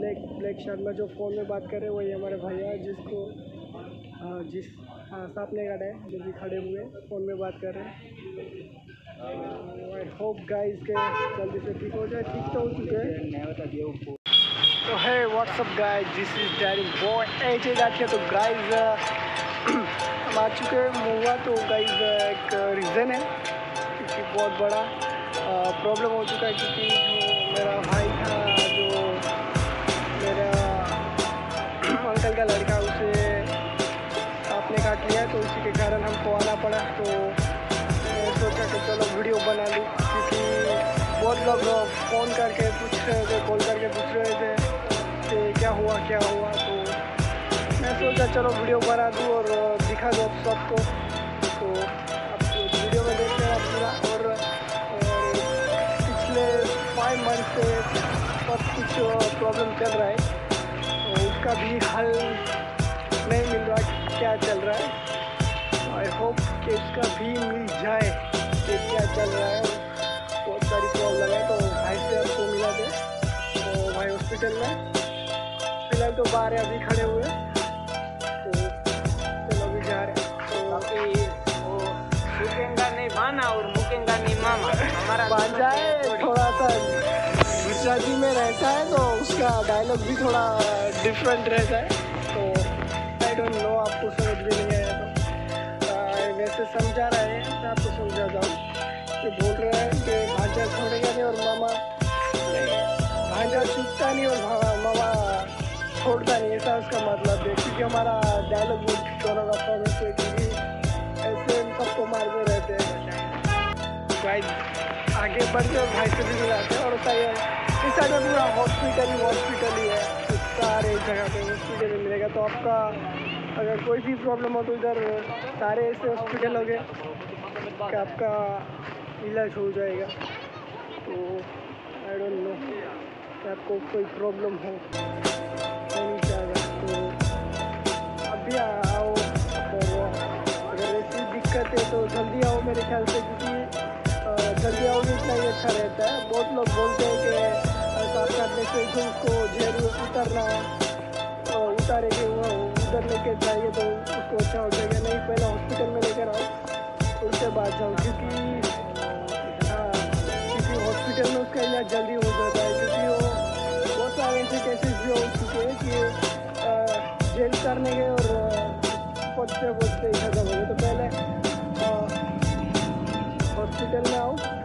Black Sharma जो phone में बात कर रहे हैं वही हमारे भैया जिसको सामने गाड़ा है जो भी खड़े हुए फ़ोन में बात कर रहे हैं। आई होप गाइस के जल्दी से ठीक हो जाए। ठीक तो हो चुके हैं। तो है what's up guys, this is daddy boy AJ Gathiya. तो गाइस हम आ चुके हैं मुआ। तो गाइस एक रीज़न है क्योंकि बहुत बड़ा प्रॉब्लम हो चुका है क्योंकि जो मेरा भाई था, जो मेरा अंकल का लड़का, उसे आपने काट लिया तो इसी के कारण हमको आना पड़ा। तो मैं सोचा कि चलो वीडियो बना लूँ क्योंकि बहुत लोग फ़ोन करके पूछ रहे थे, कॉल करके पूछ रहे थे कि क्या हुआ। तो मैं सोचा चलो वीडियो बना दूँ और दिखा दो सबको। तो आप वीडियो में देखते हैं पूरा। और पिछले 5 मंथ से सब कुछ प्रॉब्लम चल रहा है तो उसका भी हल नहीं मिल रहा क्या चल रहा है। आई होप कि इसका भी मिल जाए कि क्या चल रहा है। बहुत सारी प्रॉब्लम है तो भाई से आपको मिला दे। तो भाई हॉस्पिटल में फिलहाल तो बाहर अभी खड़े हुए तो चलो अभी जा रहे हैं। तो वो मुकेंगा नहीं भाना और मुकेंगा नहीं मामा। हमारा भांजा है, थोड़ा सा गुजराती में रहता है तो उसका डायलॉग भी थोड़ा डिफरेंट रहता है। तो आई डोंट नो, आपको समझ भी नहीं आया तो वैसे समझा रहे हैं मैं आपको समझाता हूँ कि बोल रहे हैं कि भांजा छोड़ेगा नहीं और मामा भांजा छूटता नहीं और मामा छोड़ता नहीं, ऐसा उसका मतलब है। क्योंकि हमारा डायलॉग भी दोनों का फॉर्मेट है क्योंकि ऐसे हम सबको मारते रहते हैं। भाई आगे बढ़ते और भाई से भी मिलाते हैं। और इस साइड में पूरा हॉस्पिटल ही है, सारे जगह पे हॉस्पिटल मिलेगा। तो आपका अगर कोई भी प्रॉब्लम हो तो इधर सारे ऐसे हॉस्पिटल हो गए कि आपका इलाज हो जाएगा। तो आई डोंट नो कि आपको कोई प्रॉब्लम हो नहीं चाहेगा तो अभी आओ। और अगर ऐसी दिक्कत है तो जल्दी आओ मेरे ख्याल से, क्योंकि जल्दी आओगे इतना ही अच्छा रहता है। बहुत लोग बोलते हैं कि साफ करने से जो उसको जेल उतरना उतारेंगे वो उधर लेके जाइए तो उसको अच्छा हो जाएगा। नहीं, पहले हॉस्पिटल में लेकर आओ उसके बाद जाओ, क्योंकि हॉस्पिटल में उसका इलाज जल्दी हो जाता है। क्योंकि वो बहुत सारे ऐसे केसेस भी हो चुके हैं कि जेल करने गए और पहुँचते ही खत्म हो गए। तो पहले हॉस्पिटल में आओ